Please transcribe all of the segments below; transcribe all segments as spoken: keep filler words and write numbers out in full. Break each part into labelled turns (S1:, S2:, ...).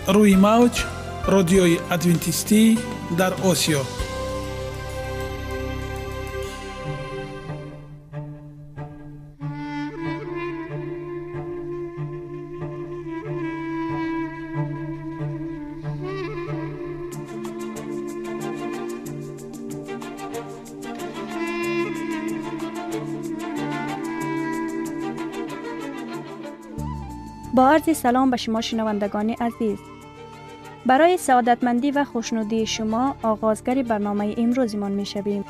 S1: روی موج رادیوی ادوینتیستی در آسیا.
S2: با عرض سلام به شما شنوندگان عزیز. برای سعادتمندی و خوشنودی شما آغازگر برنامه امروزمان می شویم.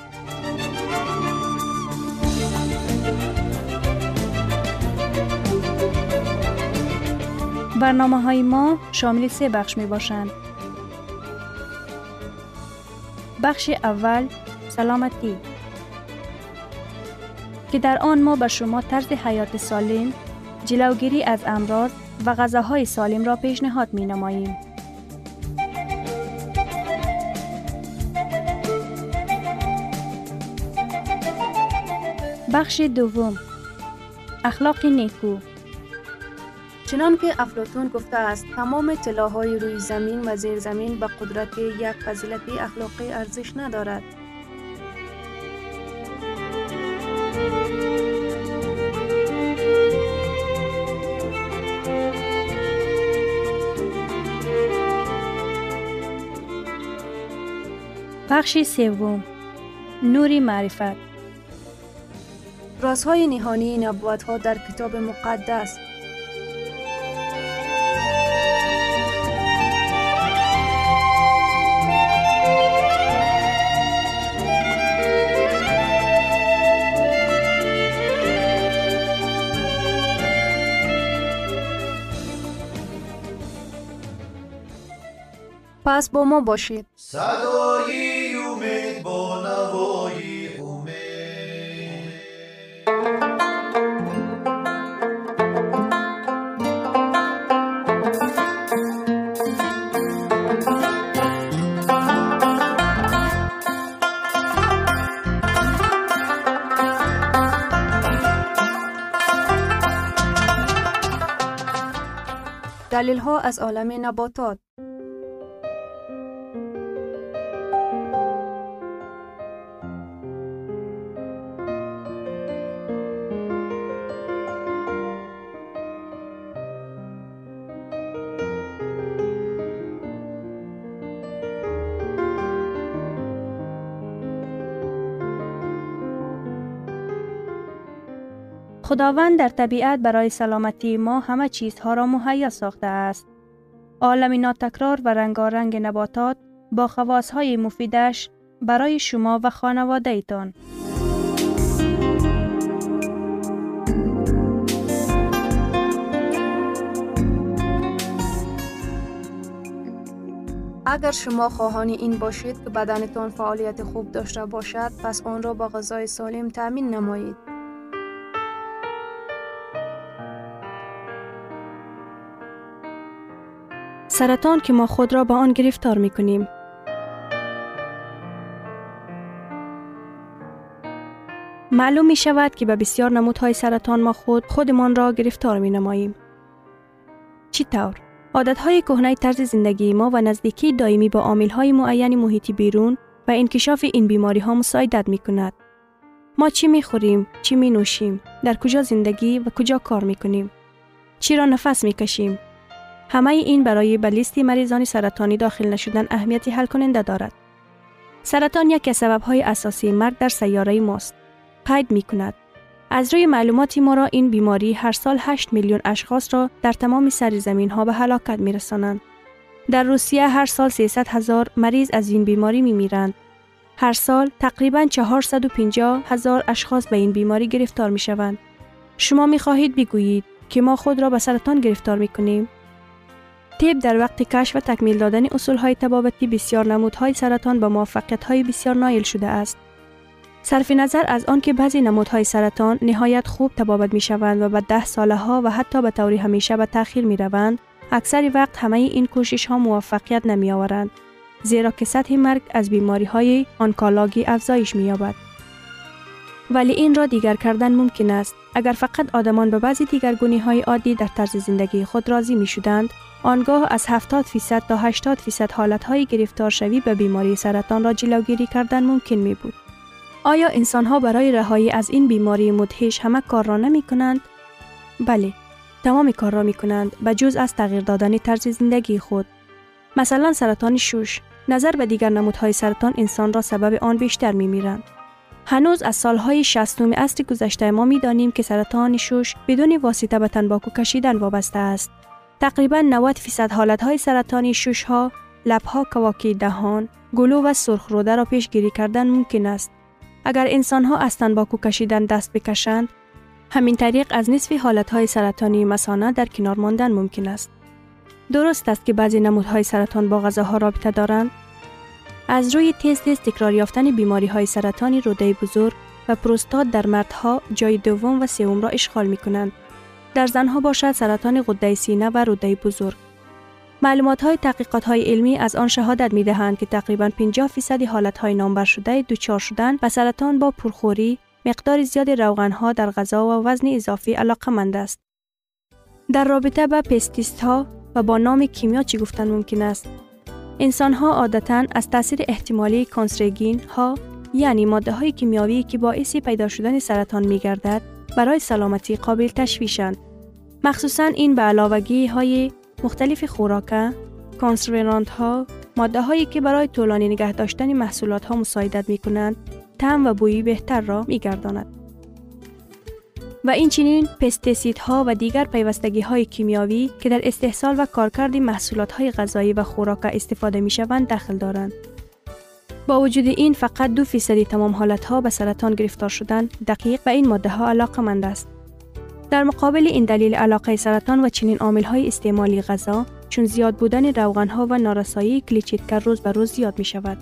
S2: برنامه های ما شامل سه بخش می باشند. بخش اول سلامتی که در آن ما به شما طرز حیات سالم، جلوگیری از امراض و غذاهای سالم را پیشنهاد می نماییم. بخش دوم اخلاق نیکو. چنان که افلاطون گفته است تمام طلاهای روی زمین و زیر زمین به قدرت یک فضیلت اخلاقی ارزش ندارد. بخش سوم نور معرفت. رازهای نهانی نبوت‌ها در کتاب مقدس. پس با ما باشید.
S3: صدای امید با نوای امید.
S2: دلیل ها از عالم نباتات. خداوند در طبیعت برای سلامتی ما همه چیزها را مهیا ساخته است. عالم ناتکرار و رنگارنگ نباتات با خواصهای مفیدش برای شما و خانواده ایتان. اگر شما خواهان این باشید که بدنتان فعالیت خوب داشته باشد، پس آن را با غذای سالم تامین نمایید. سرطان که ما خود را به آن گرفتار می کنیم. معلوم می شود که به بسیار نمودهای سرطان ما خود خودمان را گرفتار می نماییم. چی طور؟ عادتهای کهنه طرز زندگی ما و نزدیکی دائمی با عاملهای معین محیطی بیرون و انکشاف این بیماری ها مساعدت می کند. ما چی می خوریم، چی می نوشیم، در کجا زندگی و کجا کار می کنیم، چی را نفس می کشیم. همه این برای به لیست مریضان سرطانی داخل نشدن اهمیتی حل کننده دارد. سرطان یکی از سبب‌های اساسی مرگ در سیاره ماست. قید می کند. از روی معلومات ما را این بیماری هر سال هشت میلیون اشخاص را در تمام سرزمین ها به هلاکت می رسانند. در روسیه هر سال سیصد هزار مریض از این بیماری می میرند. هر سال تقریباً چهارصد و پنجاه هزار اشخاص به این بیماری گرفتار می شوند. شما می خواهید بگویید که ما خود را به سرطان گرفتار می کنیم؟ طب در وقت کشف و تکمیل دادن اصولهای طبابتی بسیار نمودهای سرطان با موفقیت‌های بسیار نایل شده است. صرف نظر از آن که بعضی نمودهای سرطان نهایت خوب طبابت می شوند و به ده ساله ها و حتی به طور همیشه به تأخیر می روند، اکثر وقت همه این کوشش ها موفقیت نمی آورند، زیرا که سطح مرگ از بیماری های آنکولوژی افزایش می یابد. ولی این را دیگر کردن ممکن است. اگر فقط آدمان به بعضی دیگرگونی های عادی در طرز زندگی خود راضی می شدند، آنگاه از هفتاد درصد تا هشتاد درصد حالتهای گرفتار شوی به بیماری سرطان را جلوگیری کردن ممکن می بود. آیا انسان‌ها برای رهایی از این بیماری مدهش همه کار را نمی کنند؟ بله، تمام کار را می کنند به جز از تغییر دادن طرز زندگی خود. مثلا سرطان شش، نظر به دیگر نمودهای سرطان انسان را سبب آن بیشتر می میرند. هنوز از سالهای شصتم عصر گذشته ما می دانیم که سرطان شش بدون واسطه به تنباکو کشیدن وابسته است. تقریباً نود درصد حالتهای سرطان شش ها، لبها، کواکی دهان، گلو و سرخروده را پیشگیری کردن ممکن است. اگر انسان‌ها از تنباکو کشیدن دست بکشند، همین طریق از نصف حالتهای سرطانی مثانه در کنار ماندن ممکن است. درست است که بعضی نمودهای سرطان با غذاها رابطه دارند. از روی تست تست تکرار یافتن بیماری‌های سرطانی روده بزرگ و پروستات در مردها جای دوم و سوم را اشغال می‌کنند. در زنها باشد سرطان غده سینه و روده بزرگ. معلومات‌های تحقیقات‌های علمی از آن شهادت می‌دهند که تقریباً پنجاه درصد حالت‌های نامبر شده دچار شدن به سرطان با پرخوری، مقدار زیاد روغن‌ها در غذا و وزن اضافی علاقه‌مند است. در رابطه با پستیسیدها و با نام کیمیا چی گفتن ممکن است؟ انسان‌ها عادتاً از تاثیر احتمالی کانسرگین ها، یعنی ماده‌های کیمیایی که باعث پیدا شدن سرطان می‌گردد، برای سلامتی قابل تشویشند. مخصوصاً این به علاوگی های مختلف خوراک، کانسرورانت ها، ماده هایی که برای طولانی نگه داشتن محصولات ها مساعدت می کنند، طعم و بوی بهتر را می گرداند. و این چنین پستیسیدها و دیگر پیوستگی های کیمیایی که در استحصال و کارکرد محصولات های غذایی و خوراک استفاده می شوند دخل دارند. با وجود این فقط دو فیصدی تمام حالت ها به سرطان گرفتار شدن دقیق و این ماده ها علاقه‌مند است. در مقابل این دلیل علاقه سرطان و چنین عامل های استعمالی غذا چون زیاد بودن روغن ها و نارسایی کلیچیتکا روز به روز زیاد می شود.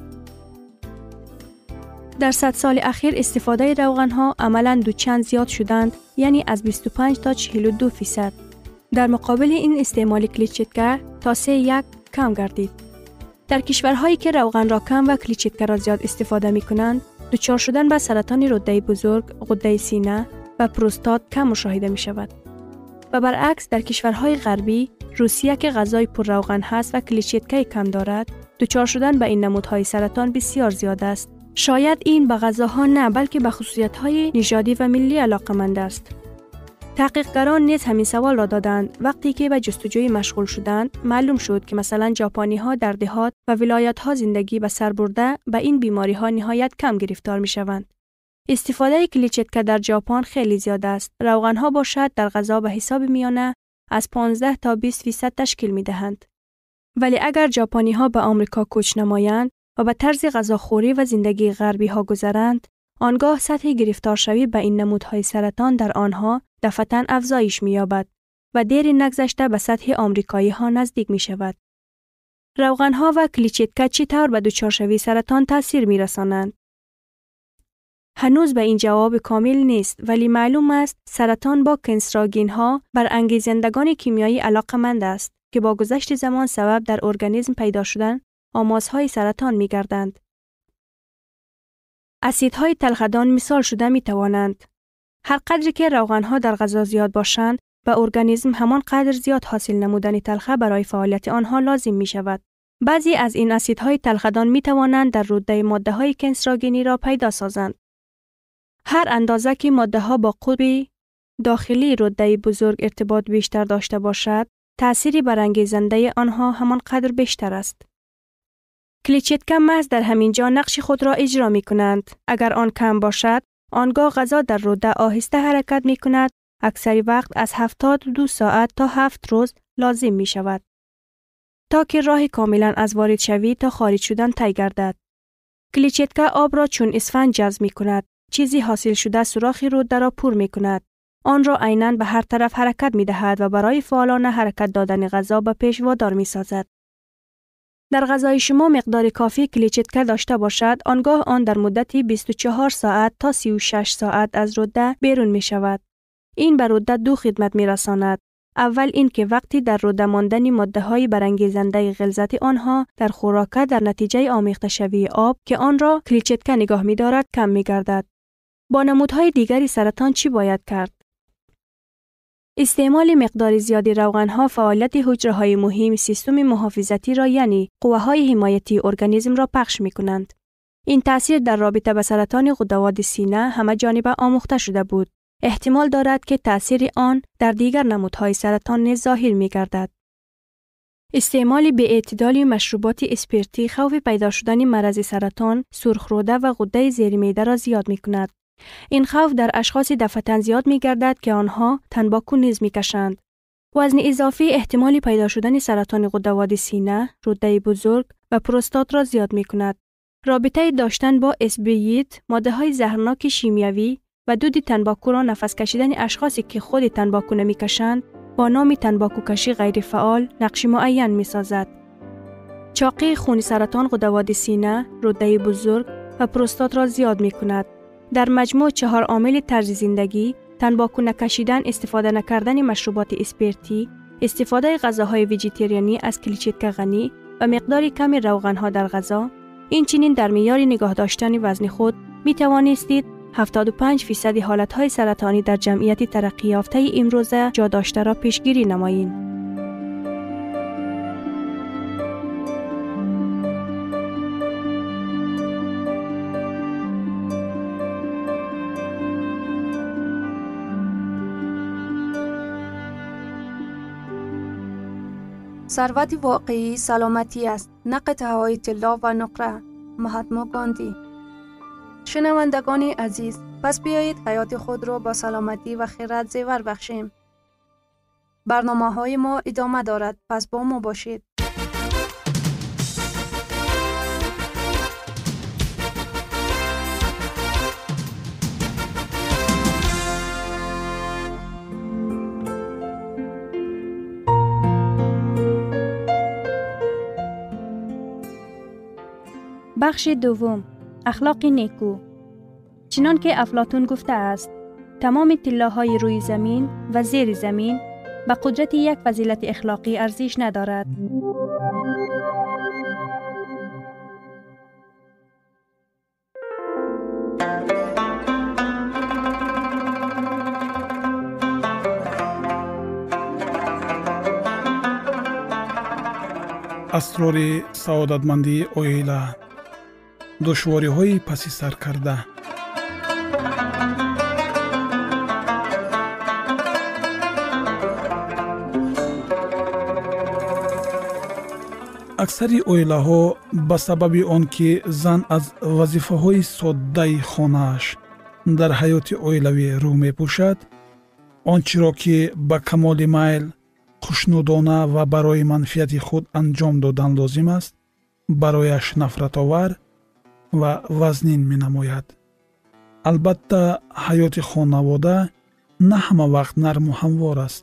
S2: در صد سال اخیر استفاده روغن ها عملاً دو چند زیاد شدند، یعنی از بیست و پنج تا چهل و دو درصد. در مقابل این استعمال کلیچیتکا تا سه یک کم گردید. در کشورهایی که روغن را کم و کلیچیتکا را زیاد استفاده می کنند، دچار شدن به سرطان روده بزرگ، غده سینه و پروستات کم مشاهده می شود. و برعکس در کشورهای غربی، روسیه که غذای پر روغن هست و کلیچیتکا کم دارد، دچار شدن به این نمودهای سرطان بسیار زیاد است. شاید این به غذاها نه بلکه به خصوصیت‌های نژادی و ملی علاقه‌مند است. تحقیقگران نیز همین سوال را دادند. وقتی که به جستجوی مشغول شدند، معلوم شد که مثلا ژاپنی‌ها در دهات و ولایت‌ها زندگی به سر برده به این بیماری‌ها نهایت کم گرفتار می‌شوند. استفاده کلیچیتکا در ژاپن خیلی زیاد است. روغن‌ها باشد در غذا به حساب میانه از پانزده تا بیست درصد تشکیل می‌دهند. ولی اگر ژاپنی‌ها به آمریکا کوچ نمایند و به طرز غذاخوری و زندگی غربی ها گذرند، آنگاه سطح گرفتار شوی به این نمودهای سرطان در آنها دفعتاً افزایش می‌یابد و دیر نگذشته به سطح آمریکایی ها نزدیک می شود. روغن ها و کلیچیتکا چطور به دچار شوی سرطان تاثیر می رسانند؟ هنوز به این جواب کامل نیست، ولی معلوم است سرطان با کنسراگین ها بر انگیزندگان کیمیایی علاقه‌مند است که با گذشت زمان سبب در ارگانیسم پیدا شدن آمازهای سرطان می گردند. اسیدهای تلخدان مثال شده می توانند. هر قدری که روغنها در غذا زیاد باشند، به ارگانیسم همان قدر زیاد حاصل نمودن تلخه برای فعالیت آنها لازم می شود. بعضی از این اسیدهای تلخدان می توانند در روده ماده های کنسراگینی را پیدا سازند. هر اندازه که ماده ها با قطب داخلی روده بزرگ ارتباط بیشتر داشته باشد، تأثیری برانگیزنده آنها همان قدر بیشتر است. کلیچیتکا محض در همین جا نقش خود را اجرا می کنند. اگر آن کم باشد، آنگاه غذا در روده آهسته حرکت می کند. اکثر وقت از هفتاد و دو ساعت تا هفت روز لازم می شود تا که راه کاملا از وارد شوی تا خارج شدن طی گردد. کلیچیتکا آب را چون اسفنج جذب می کند. چیزی حاصل شده سوراخ روده را پر می کند. آن را عیناً به هر طرف حرکت می دهد و برای فعالانه حرکت دادن غذا به پیش وادار می سازد. در غذای شما مقدار کافی کلیچیتکا داشته باشد، آنگاه آن در مدتی بیست و چهار ساعت تا سی و شش ساعت از روده بیرون می شود. این به روده دو خدمت می رساند. اول این که وقتی در روده ماندن ماده های برانگیزنده غلظت آنها در خوراک در نتیجه آمیخته شوی آب که آن را کلیچیتکا نگاه می دارد کم می گردد. با نمودهای دیگری سرطان چی باید کرد؟ استعمال مقدار زیادی روغن‌ها فعالیت حجره‌های مهم سیستم محافظتی را یعنی قوه‌های حمایتی ارگانیسم را پخش می‌کنند. این تأثیر در رابطه با سرطان غده‌واد سینه همه جانبه آموخته شده بود. احتمال دارد که تأثیر آن در دیگر نمودهای سرطان نیز ظاهر می‌گردد. استعمال بی‌اعتدال مشروبات اسپرتی خوف پیدا شدن مرض سرطان، سرخروده و غده زیر معده را زیاد می‌کند. این خوف در اشخاص دفعتاً زیاد می‌گردد که آنها تنباکو نیز می‌کشند. وزن اضافی احتمال پیدا شدن سرطان غده‌واد سینه، روده بزرگ و پروستات را زیاد می‌کند. رابطه داشتن با اسبریت، ماده‌های زهرناک شیمیایی و دود تنباکو را نفس کشیدن اشخاصی که خود تنباکو نمی‌کشند با نام تنباکو کشی غیر فعال نقش معین می‌سازد. چاقی خون سرطان غده‌واد سینه، روده بزرگ و پروستات را زیاد می‌کند. در مجموع چهار عامل طرز زندگی، تنباکو نکشیدن، استفاده نکردن مشروبات اسپرتی، استفاده غذاهای ویژیتریانی از کلیچیتک غنی و مقدار کم روغن‌ها در غذا، این چنین در معیار نگاه داشتن وزن خود می توانستید هفتاد و پنج فیصد حالتهای سرطانی در جمعیت ترقی یافته امروزه جا داشته را پیشگیری نمایید.
S4: ثروت واقعی سلامتی است، نه قطعه‌های طلا و نقره. مهاتما گاندی. شنوندگان عزیز، پس بیایید حیات خود را با سلامتی و خیرات زیور بخشیم. برنامه‌های ما ادامه دارد، پس با ما باشید.
S2: بخش دوم، اخلاق نیکو. چنان که افلاطون گفته است، تمام طلاهای روی زمین و زیر زمین به قدرت یک فضیلت اخلاقی ارزش ندارد.
S1: اسرار سعادتمندی اویلا. دشواری های پسی سر کرده. اکثری اویلاها به سبب آن که زن از وظیفه های ساده خانه‌اش در حیات اویلوی رو می پوشد، آنچه را که به کمال میل، خوشنودانه و برای منفعت خود انجام دادن لازم است، برایش نفرت آور و وزنین می نماید. البته حیات خانواده نه همه وقت نرم و هموار است.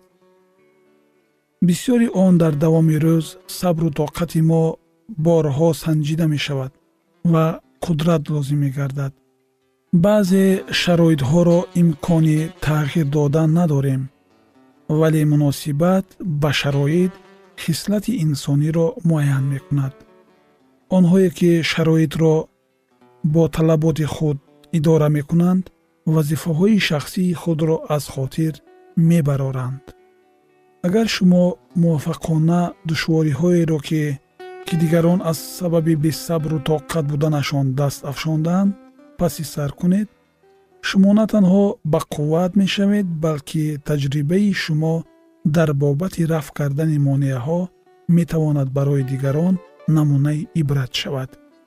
S1: بسیاری آن در دوام روز صبر و طاقت ما بارها سنجیده می شود و قدرت لازم می گردد. بعضی شرایط ها را امکان تغییر دادن نداریم، ولی مناسبت به شرایط خصلت انسانی را معین می کند. آنهایی که شرایط را با طلبات خود اداره می کنند، وظیفه های شخصی خود را از خاطر می برارند. اگر شما موافقانه دشواری هایی را که که دیگران از سبب بی صبر و طاقت بودنشان دست افشاندند پسی سر کنید، شما نه تنها با قوت می شوید، بلکه تجربه شما در بابت رفع کردن مانعه ها می تواند برای دیگران نمونه عبرت شود.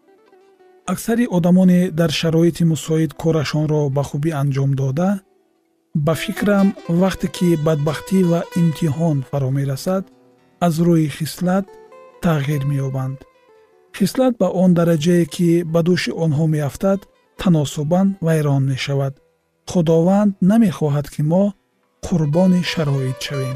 S1: اکثر آدمان در شرایط مساعد کارشان را به خوبی انجام داده، به فکرم وقتی که بدبختی و امتحان فرا می رسد، از روی خصلت تغییر می یابند. خصلت به آن درجه که به دوش آنها می افتد تناسباً ویران می شود. خداوند نمی خواهد که ما قربان شرایط شویم.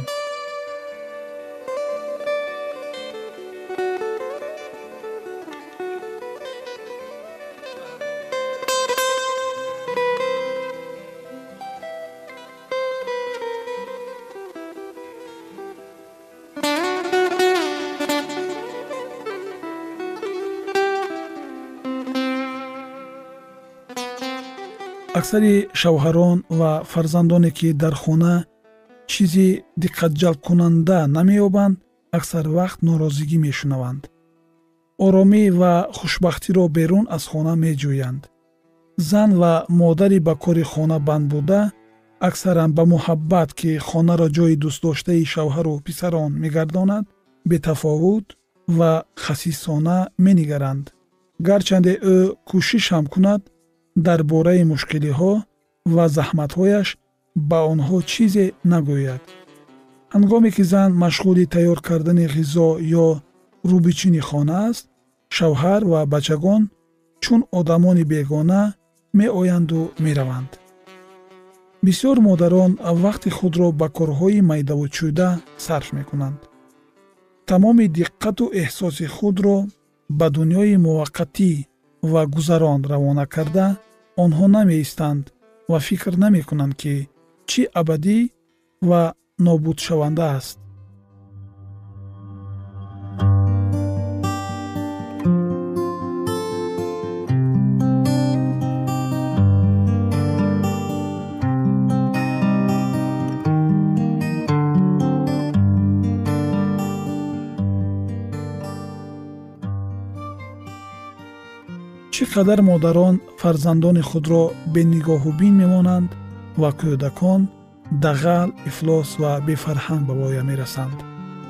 S1: اکثر شوهران و فرزندانی که در خانه چیزی دقت جلب کننده نمی‌یابند، اکثر وقت ناراضگی می‌شنوند. آرامی و خوشبختی را بیرون از خانه می‌جویند. زن و مادری به کار خانه بند بوده، اکثراً به محبت که خانه را جای دوست داشته شوهر و پسران می‌گرداند، بی‌تفاوت و خسیسانه می‌نگرند. گرچند او کوشش هم کند درباره مشکلی‌ها و زحمت‌هایش به آنها چیزی نگوید. هنگامی که زن مشغول تیار کردن غذا یا روبچین خانه است، شوهر و بچگان چون آدمان بیگانه می آیند و می روند. بسیار مادران وقت خود را به کارهای میده و چوده صرف می کنند. تمام دقت و احساس خود را به دنیای موقتی و گذران روانه کرده، آنها نمی ایستند و فکر نمی کنند که چی ابدی و نابود شونده است. چقدر مادران فرزندان خود را به نگاه و بین میمانند و کودکان دغل، افلاس و بی‌فرهنگ به پایان میرسند.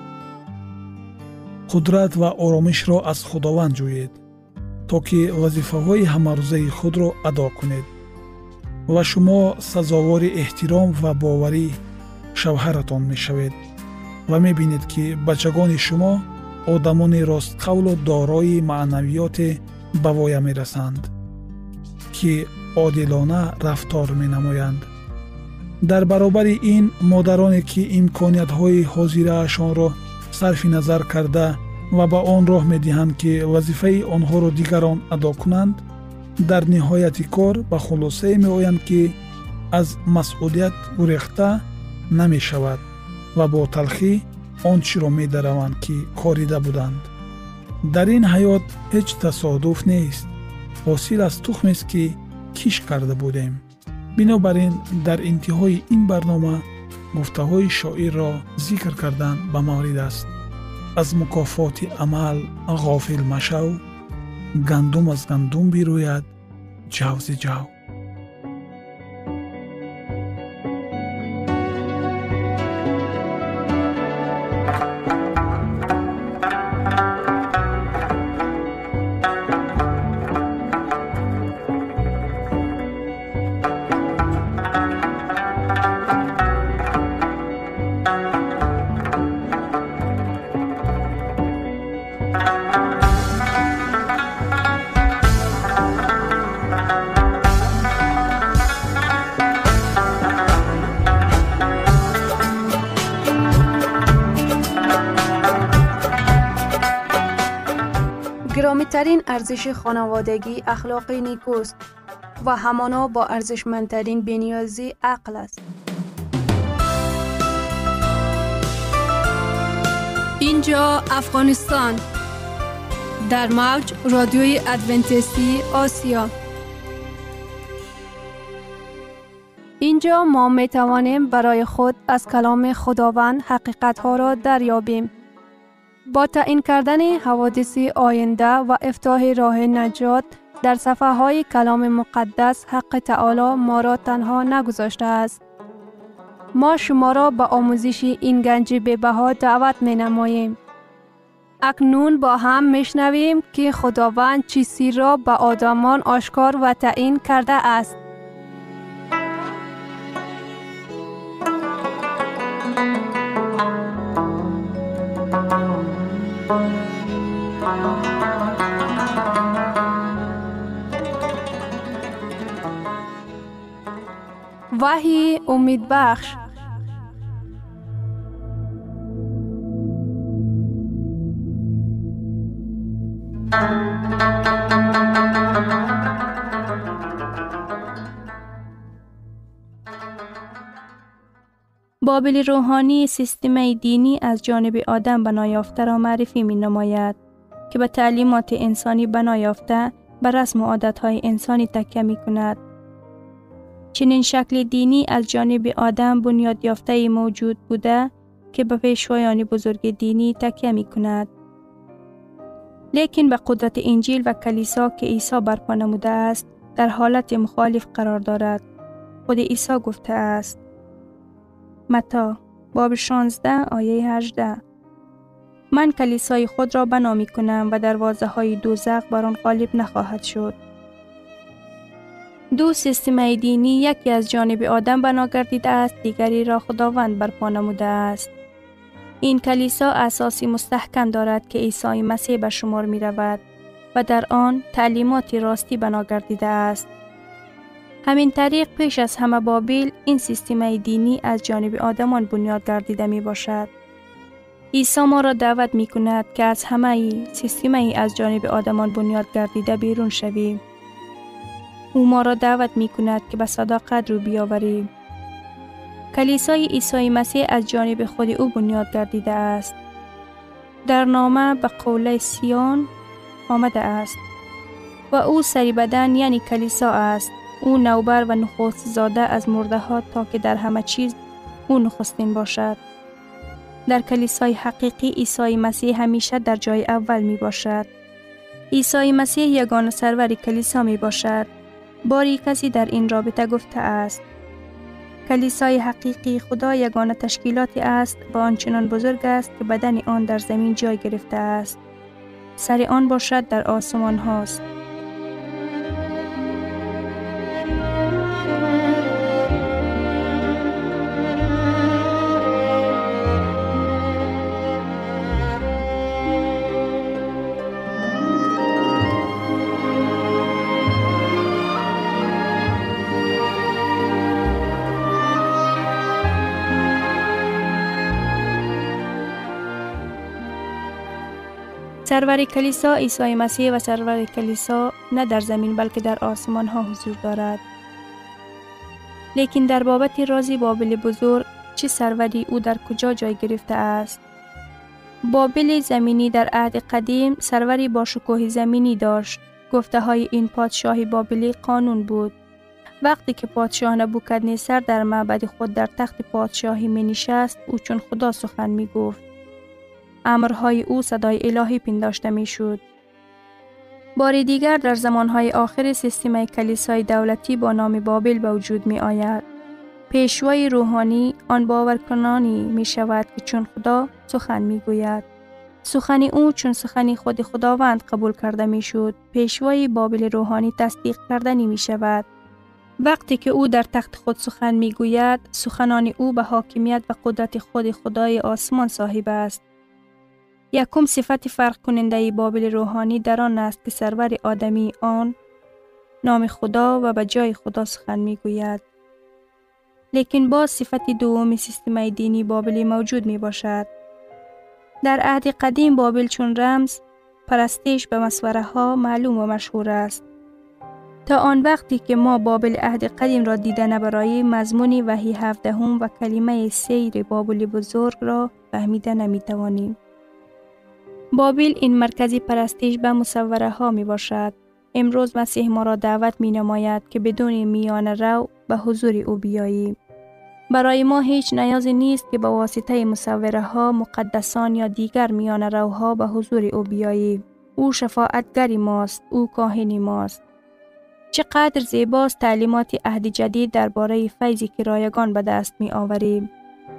S1: قدرت و آرامش را از خداوند جویید تا که وظیفه‌های همه‌روزه خود را ادا کنید و شما سزاوار احترام و باوری شوهرتان میشوید و میبینید که بچگان شما آدمان راست قول و دارای معنویات به پایان میرسند که عادلانه رفتار مینمایند. در برابر این مادرانی که امکانیت‌های حاضره‌شان را صرف نظر کرده و به آن راه می‌دهند که وظیفه آنها را دیگران ادا کنند، در نهایت کار به خلاصه می‌آیند که از مسئولیت گریخته نمی‌شود و با تلخی آنچه را می‌دروند که کاریده بودند. در این حیات هیچ تصادف نیست، حاصل از تخمی است که کیش کرده بودیم. بنابراین در انتهای این برنامه گفته‌های شاعر را ذکر کردن به مورد است. از مکافات عمل غافل مشو، گندم از گندم بیروید، جو ز جو.
S4: گرامی‌ترین ارزش خانوادگی اخلاق نیکوست و همانا با ارزشمندترین بی‌نیازی عقل است.
S2: اینجا افغانستان در موج رادیوی ادونتیستی آسیا. اینجا ما می توانیم برای خود از کلام خداوند حقیقت‌ها را دریابیم. با تعیین کردن حوادث آینده و افتتاح راه نجات در صفحه های کلام مقدس، حق تعالی ما را تنها نگذاشته است. ما شما را به آموزش این گنج بی‌بها دعوت می نماییم. اکنون با هم می شنویم که خداوند چیزی را به آدمان آشکار و تعیین کرده است. وحی امید بخش. بابل روحانی سیستم دینی از جانب آدم بنا یافته را معرفی می نماید که به تعلیمات انسانی بنا یافته بر رسم و عادتهای انسانی تکیه می کند. چنین شکل دینی از جانب آدم بنیاد یافته موجود بوده که به پیشوایان بزرگ دینی تکیه می کند. لیکن به قدرت انجیل و کلیسا که عیسی برپا نموده است در حالت مخالف قرار دارد. خود عیسی گفته است. متی باب شانزده آیه هجده: من کلیسای خود را بنا می کنم و دروازه های دوزخ بر آن غالب نخواهد شد. دو سیستم دینی، یکی از جانب آدم بنا گردیده است، دیگری را خداوند برپا نموده است. این کلیسا اساسی مستحکم دارد که عیسی مسیح به شمار می رود و در آن تعلیمات راستی بنا گردیده است. همین طریق پیش از همه بابل این سیستم دینی از جانب آدمان بنیاد گردیده می باشد. عیسی ما را دعوت می کند که از همه سیستم از جانب آدمان بنیاد گردیده بیرون شویم. او ما را دعوت می کند که به صداقت رو بیاوریم. کلیسای عیسی مسیح از جانب خود او بنیاد گردیده است. در نامه به قوله سیون آمده است و او سری بدن یعنی کلیسا است. او نوبر و نخست زاده از مرده ها تا که در همه چیز او نخستین باشد. در کلیسای حقیقی عیسی مسیح همیشه در جای اول می باشد. عیسی مسیح یگانه سرور کلیسا می باشد. باری کسی در این رابطه گفته است: کلیسای حقیقی خدا یگانه تشکیلاتی است و آنچنان بزرگ است که بدن آن در زمین جای گرفته است. سر آن باشد در آسمان هاست. سرور کلیسا عیسی مسیح و سرور کلیسا نه در زمین بلکه در آسمان ها حضور دارد. لیکن در بابت راز بابل بزرگ چه سروری او در کجا جای گرفته است؟ بابل زمینی در عهد قدیم سروری با شکوه زمینی داشت. گفته های این پادشاه بابلی قانون بود. وقتی که پادشاه نبوکدنصر در معبد خود در تخت پادشاهی می نشست، او چون خدا سخن می گفت. امرهای او صدای الهی پنداشته می شد. بار دیگر در زمانهای آخر سیستم کلیسای دولتی با نام بابل به وجود می آید. پیشوای روحانی آن باورکنانی می شود که چون خدا سخن می گوید. سخن او چون سخن خود خداوند قبول کرده می شد. پیشوای بابل روحانی تصدیق کردنی می شود. وقتی که او در تخت خود سخن می گوید، سخنان او به حاکمیت و قدرت خود خدای آسمان صاحب است. یکم صفت فرق کننده بابل روحانی در آن است که سرور آدمی آن نام خدا و به جای خدا سخن می گوید. لیکن باز صفت دومی سیستم دینی بابلی موجود می باشد. در عهد قدیم بابل چون رمز پرستش به مسوره ها معلوم و مشهور است. تا آن وقتی که ما بابل عهد قدیم را دیده نبراییم، مضمون وحی هفدهم و کلمه سیر بابل بزرگ را فهمیده نمی توانیم. بابل این مرکزی پرستش به مصوره ها می باشد. امروز مسیح ما را دعوت می نماید که بدون میان رو به حضور او بیاییم. برای ما هیچ نیازی نیست که با واسطه مصوره ها، مقدسان یا دیگر میان روها به حضور او بیاییم. او شفاعتگری ماست، او کاهن ماست. چقدر زیباست تعلیمات عهد جدید درباره فیضی که رایگان به دست می آوریم.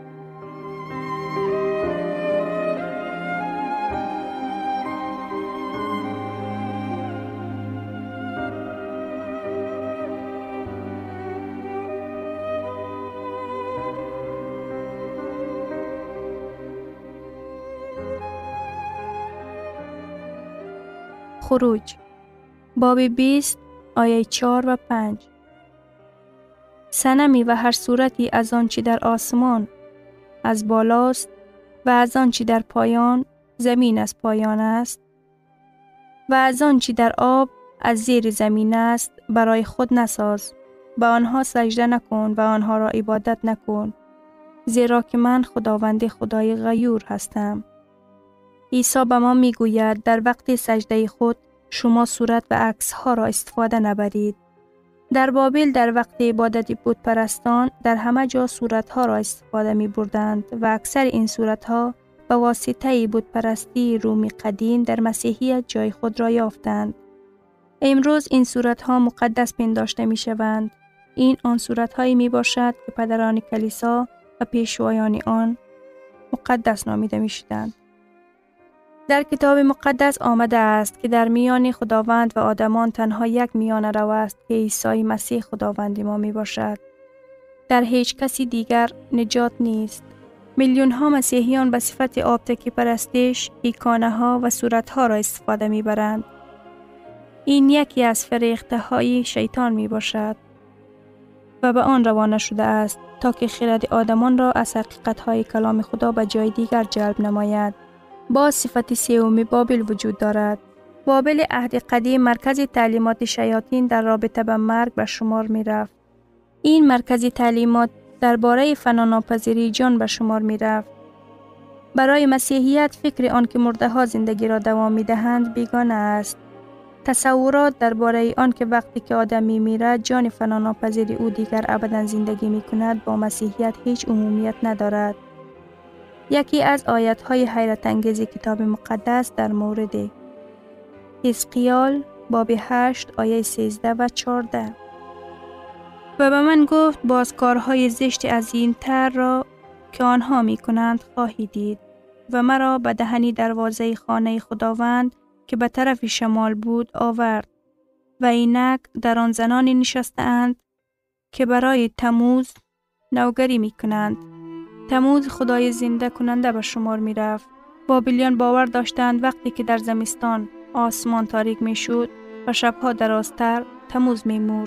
S2: خروج باب بیست آیه چهار و پنج. صنمی و هر صورتی از آنچه در آسمان از بالاست و از آنچه در پایان زمین از پایان است و از آنچه در آب از زیر زمین است برای خود نساز. به آنها سجده نکن و آنها را عبادت نکن، زیرا که من خداوند خدای غیور هستم. عیسی به ما می گوید در وقت سجده خود شما صورت و عکس ها را استفاده نبرید. در بابل در وقت عبادت بت پرستان در همه جا صورتها را استفاده می بردند و اکثر این صورتها به واسطه بت پرستی رومی قدیم در مسیحیت جای خود را یافتند. امروز این صورتها مقدس پنداشته می شوند. این آن صورتهایی می باشد که پدران کلیسا و پیشوایان آن مقدس نامیده می شدند. در کتاب مقدس آمده است که در میان خداوند و آدمان تنها یک میانه رو است که عیسی مسیح خداوند ما می باشد. در هیچ کسی دیگر نجات نیست. میلیون ها مسیحیان به صفت آبتکی پرستش، ایکانه ها و صورت ها را استفاده می برند. این یکی از فریخته های شیطان می باشد و به آن روانه شده است تا که خرد آدمان را از حقیقت های کلام خدا به جای دیگر جلب نماید. با صفت سوم بابل وجود دارد. بابل عهد قدیم مرکز تعلیمات شیاطین در رابطه به مرگ به شمار می رفت. این مرکز تعلیمات درباره فناناپذیری جان به شمار می رفت. برای مسیحیت فکر آن که مرده ها زندگی را دوام می دهند بیگانه است. تصورات درباره آن که وقتی که آدم می میرد جان فناناپذیری او دیگر ابدا زندگی می کند با مسیحیت هیچ عمومیت ندارد. یکی از آیات‌های حیرت انگیز کتاب مقدس در مورد حزقیال باب هشت آیه سیزده و چهارده. و به من گفت باز کارهای زشت عظیم تر را که آنها می کنند خواهی دید و مرا به دهنی دروازه خانه خداوند که به طرف شمال بود آورد و اینک در آن زنانی نشستند که برای تموز نوگری می کنند. تموز خدای زنده کننده به شمار می رفت. بابلیان باور داشتند وقتی که در زمستان آسمان تاریک می شد و شبها درازتر تموز می مرد.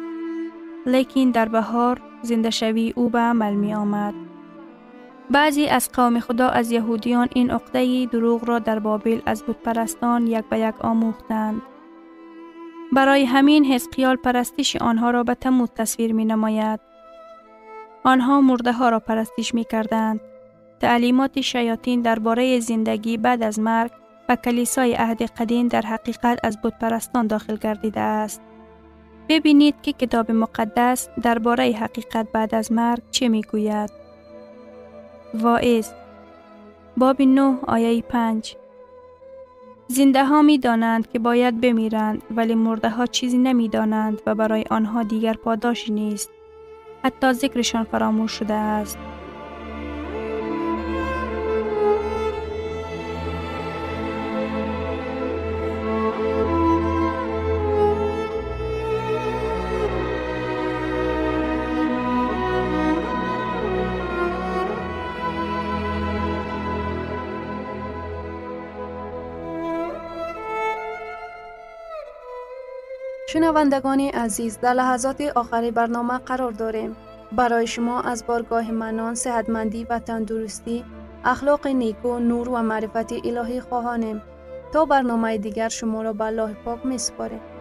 S2: لیکن در بهار زنده شوی او به عمل می آمد. بعضی از قوم خدا از یهودیان این عقده دروغ را در بابل از بت پرستان یک به یک آموختند. برای همین حزقیال پرستش آنها را به تموز تصویر می نماید. آنها مرده ها را پرستش می کردند. تعلیمات شیاطین درباره زندگی بعد از مرگ و کلیسای عهد قدیم در حقیقت از بت پرستان داخل گردیده است. ببینید که کتاب مقدس درباره حقیقت بعد از مرگ چه می گوید. واعظ باب نه آیه پنج. زنده ها می دانند که باید بمیرند ولی مرده ها چیزی نمی دانند و برای آنها دیگر پاداشی نیست. حتی ذکرشان فراموش شده است.
S4: شنوندگان عزیز، در لحظات آخری برنامه قرار داریم. برای شما از بارگاه منان، صحتمندی و تندرستی، اخلاق نیکو، نور و معرفت الهی خواهانیم. تا برنامه دیگر شما را به الله پاک می‌سپاریم.